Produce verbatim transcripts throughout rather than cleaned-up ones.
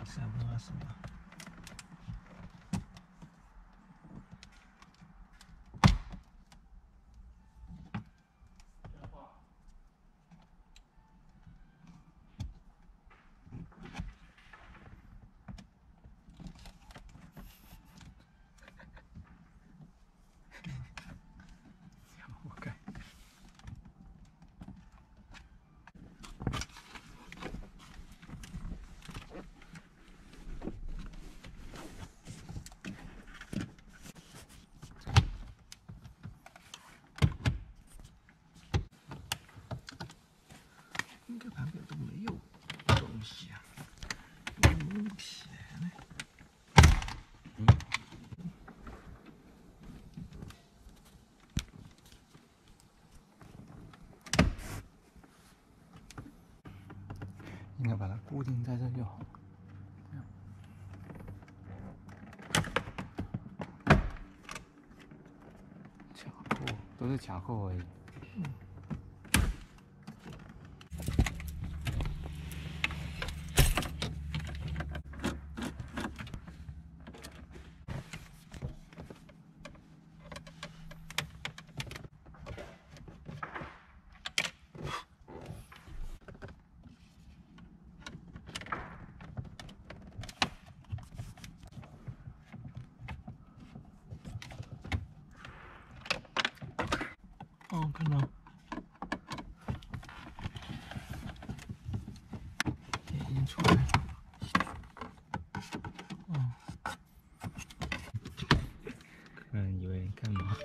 什么什么？我看。 这个版本都没有东西啊，有目前呢。嗯，应该把它固定在这就好。这样。卡扣都是卡扣而已。嗯。 哦，看到，已经出来了。哦，客人以为干嘛？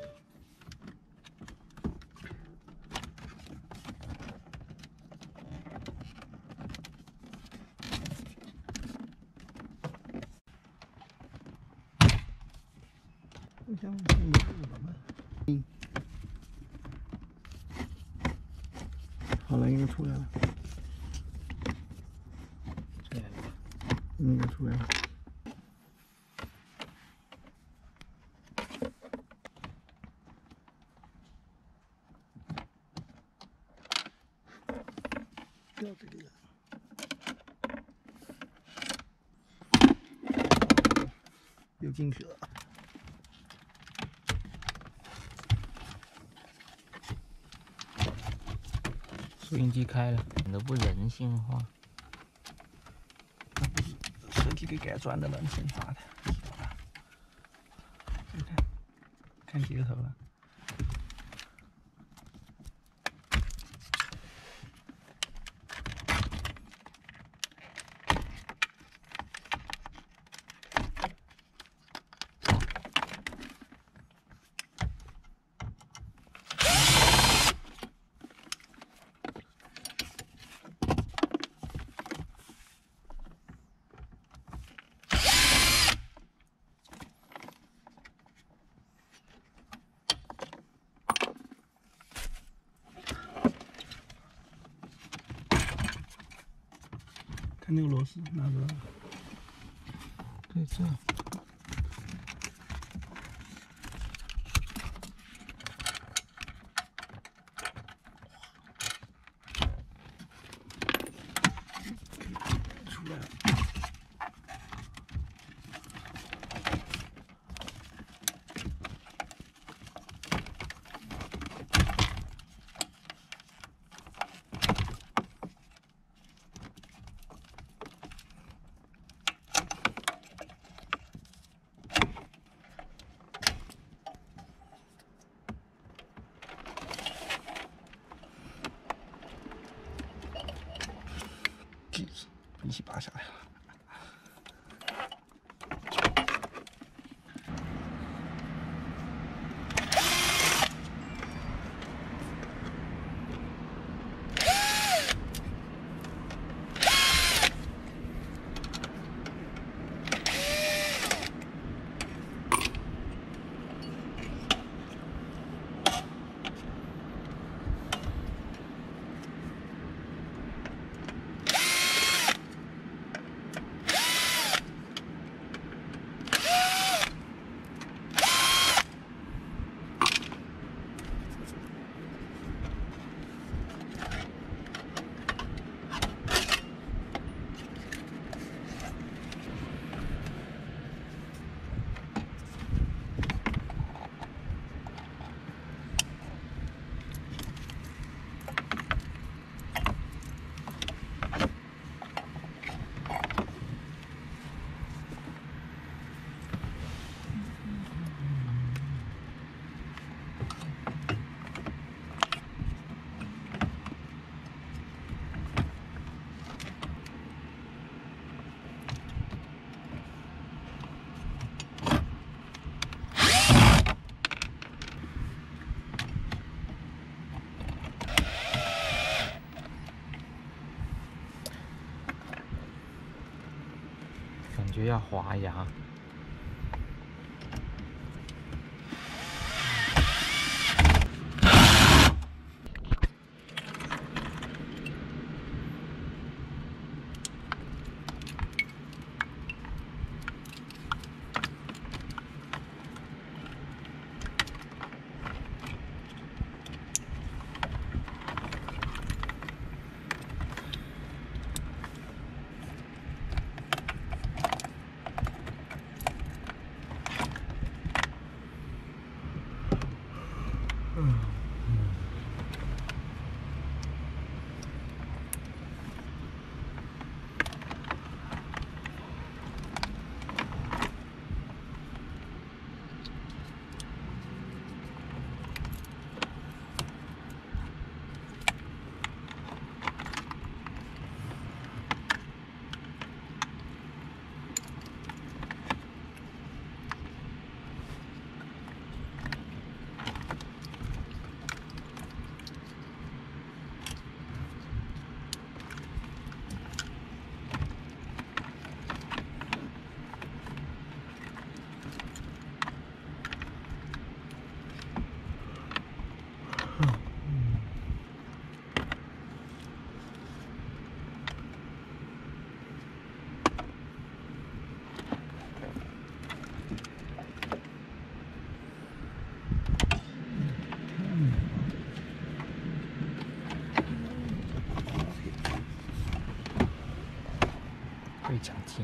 好像是没有了吗？嗯。 好了，应该出来了。出来了吧？应该出来了。掉这里了。又进去了。收音机开了，显得不人性化。那不是设计给改装的人性化的，知道吧？你看，看几个头了？看那个螺丝拿着，对这。 出来了。锯子一起拔下来了。 感觉要滑牙。对讲机。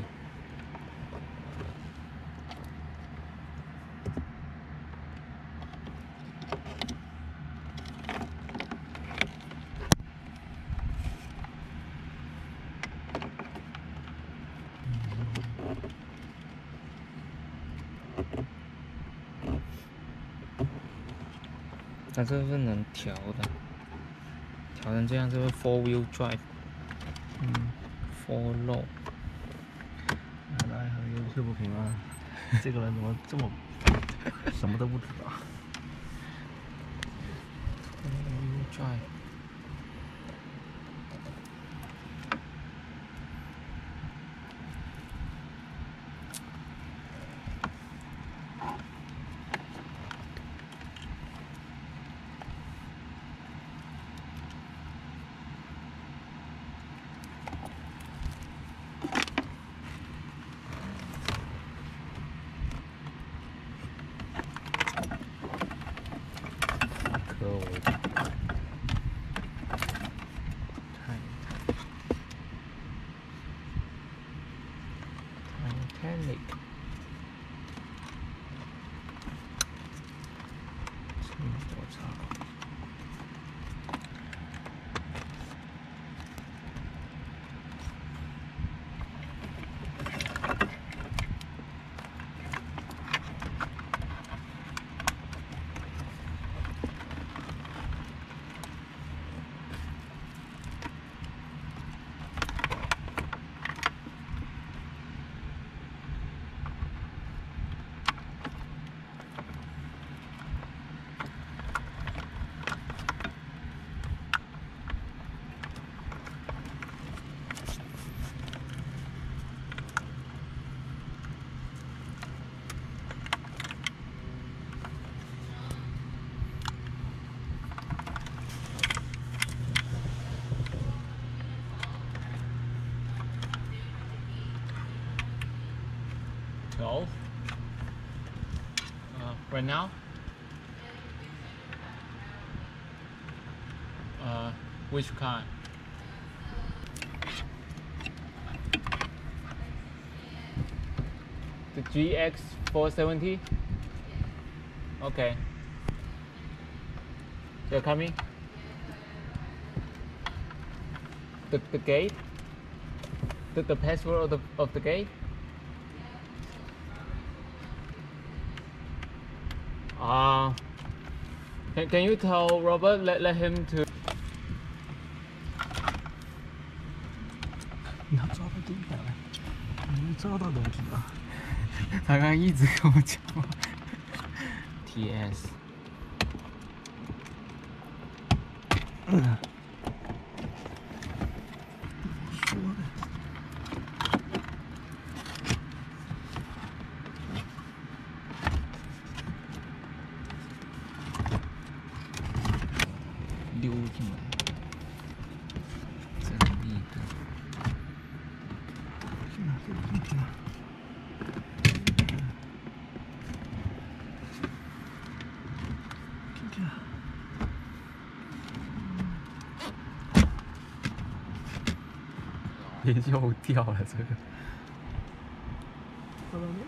它这是能调的，调成这样就是 four wheel drive， 嗯 ，four low。 那还有吹不平啊！这个人怎么这么什么都不知道 four wheel drive。科维，Titanic， 轻火车。twelve. Uh, right now? Uh, which kind? The G X four seventy? Okay. They're coming? The, the gate? The, the password of the, of the gate? Uh, can, can you tell Robert, let, let him to... 你要抓到地板了，你能抓到东西啊？ 他刚刚一直跟我讲话。T S。 嗯。说的。 看看，看看， 又掉了这个。 看到没？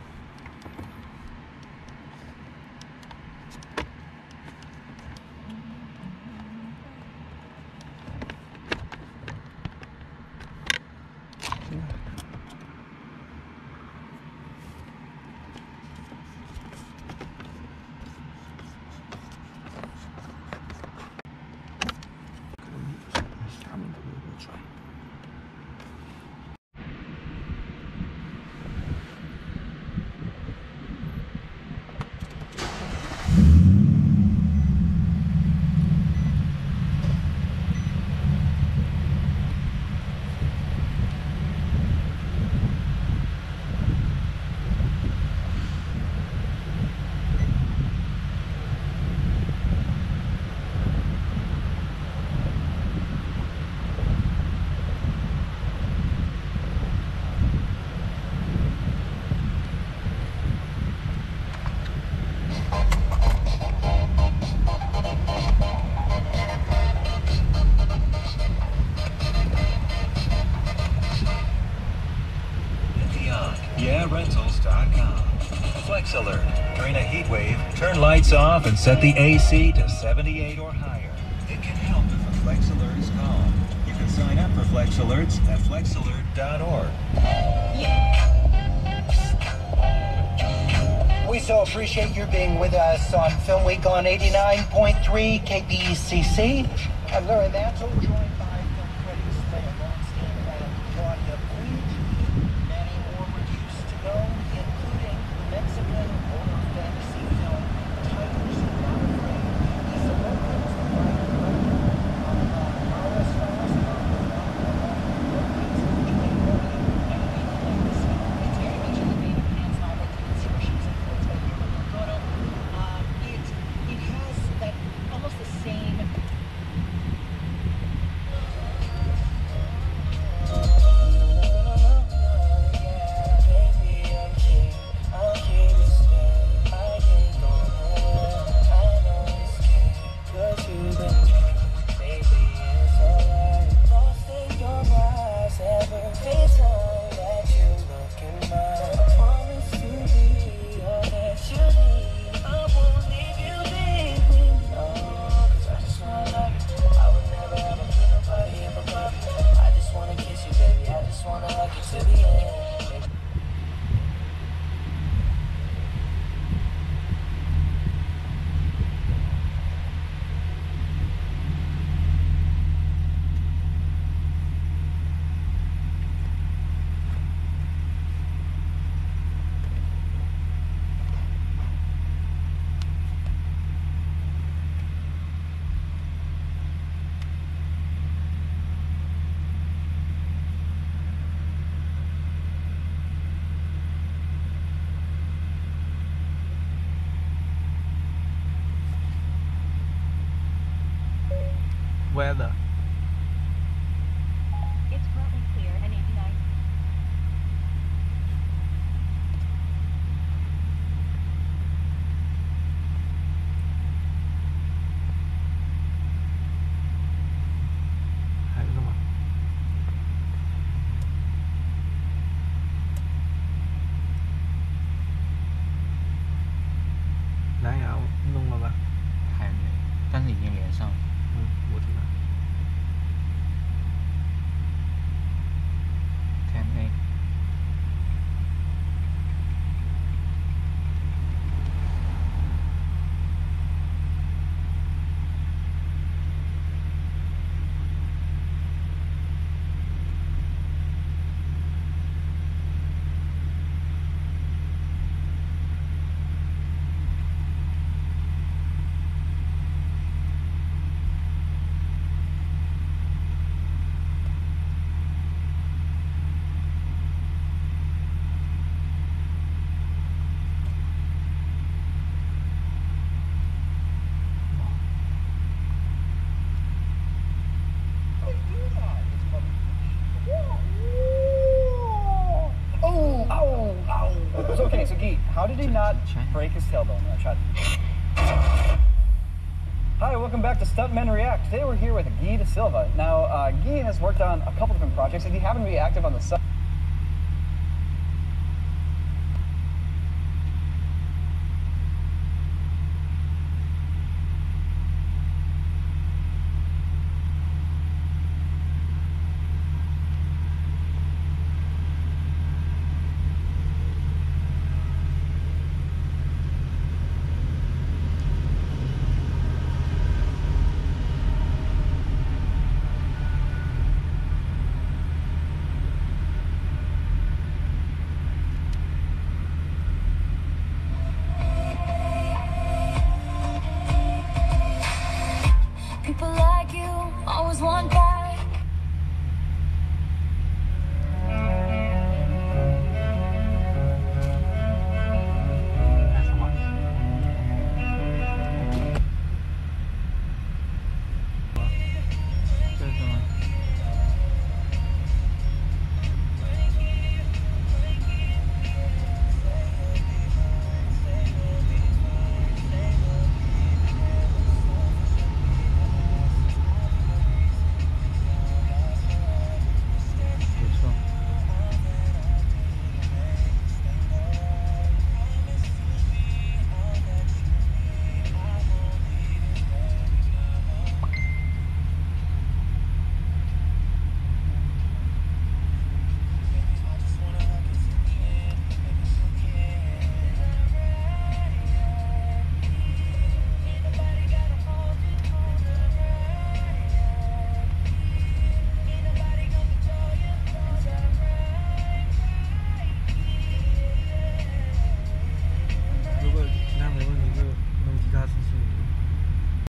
下面都有个转。 yeah rentals dot com. Flex alert. During a heat wave, turn lights off and set the A C to seventy-eight or higher. It can help if a Flex alert is called. You can sign up for Flex alerts at flex alert dot org. We so appreciate your being with us on Film Week on eighty-nine point three K P C C. I'm Larry Mantle, joined by film critics Leah Bronstein and Claudia Puig. Many more reviews to go, including the Mexican horror fantasy film Tigers Not Afraid. These are locals that write and director on uh, R S Stars and on the It's very much in the vein of hands-on illustrations and quotes by Guillermo del Toro. Um, it, it has that almost the same weather. It's currently clear and eighty-nine. 还有什么？蓝牙弄了吧？ 还没，但是已经连上了。 嗯，我知道。 did he not break his tailbone? I tried. Hi, welcome back to Stuntmen React. Today we're here with Guy De Silva. Now, uh, Guy has worked on a couple different projects. If you happen to be active on the site,